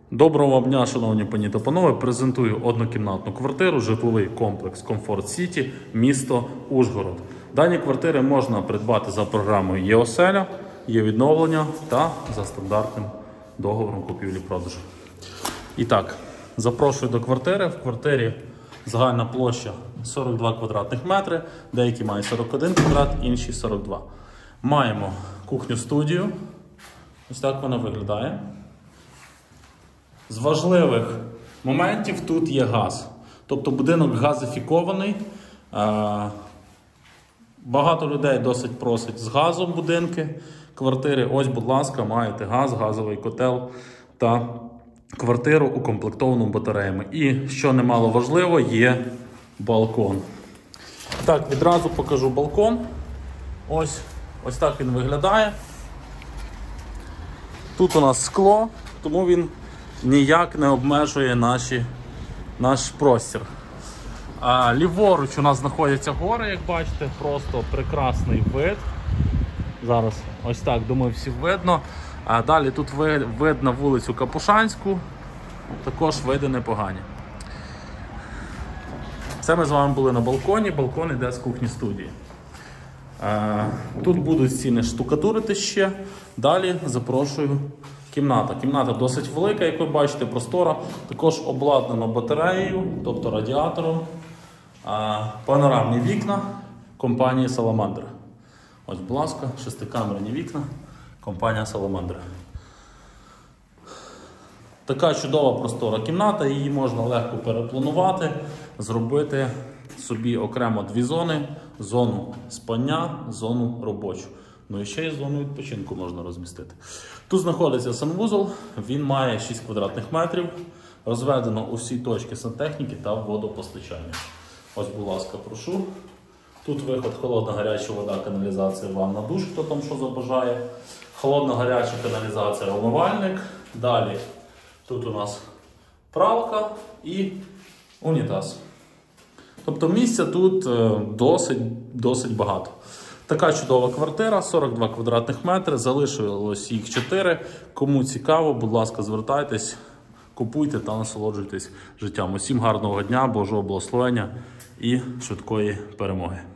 Доброго вам дня, шановні пані та панове. Презентую однокімнатну квартиру, житловий комплекс Комфорт Сіті, місто Ужгород. Дані квартири можна придбати за програмою «Є-оселя», «Є відновлення» та за стандартним договором купівлі-продажу. І так, запрошую до квартири. В квартирі загальна площа 42 квадратних метри, деякі мають 41 квадрат, інші 42. Маємо кухню-студію. Ось так вона виглядає. З важливих моментів тут є газ. Тобто будинок газифікований. Багато людей досить просять з газом будинки, квартири. Ось, будь ласка, маєте газ, газовий котел та квартиру укомплектовану батареями. І, що немало важливо, є балкон. Так, відразу покажу балкон. Ось так він виглядає. Тут у нас скло, тому він ніяк не обмежує наш простір. Ліворуч у нас знаходяться гори, як бачите, просто прекрасний вид. Зараз ось так, думаю, всі видно. Далі тут вид на вулицю Капушанську, також види непогані. Це ми з вами були на балконі, балкон йде з кухні-студії. Тут будуть стіни штукатурити ще, далі запрошую. Кімната. Кімната досить велика, як ви бачите, простора. Також обладнана батареєю, тобто радіатором. Панорамні вікна компанії Salamander. Ось, будь ласка, шестикамерні вікна компанія Salamander. Така чудова простора кімната, її можна легко перепланувати, зробити собі окремо дві зони. Зону спання, зону робочу. Ну і ще й зону відпочинку можна розмістити. Тут знаходиться санвузол, він має 6 квадратних метрів, розведено усі точки сантехніки та водопостачання. Ось, будь ласка, прошу. Тут виход холодна гаряча вода, каналізація, ванна, душ, хто там що забажає. Холодна гаряча каналізація, умивальник. Далі тут у нас пралка і унітаз. Тобто місця тут досить багато. Така чудова квартира, 42 квадратних метри, залишилось їх 4. Кому цікаво, будь ласка, звертайтесь, купуйте та насолоджуйтесь життям. Усім гарного дня, Божого благословення і швидкої перемоги.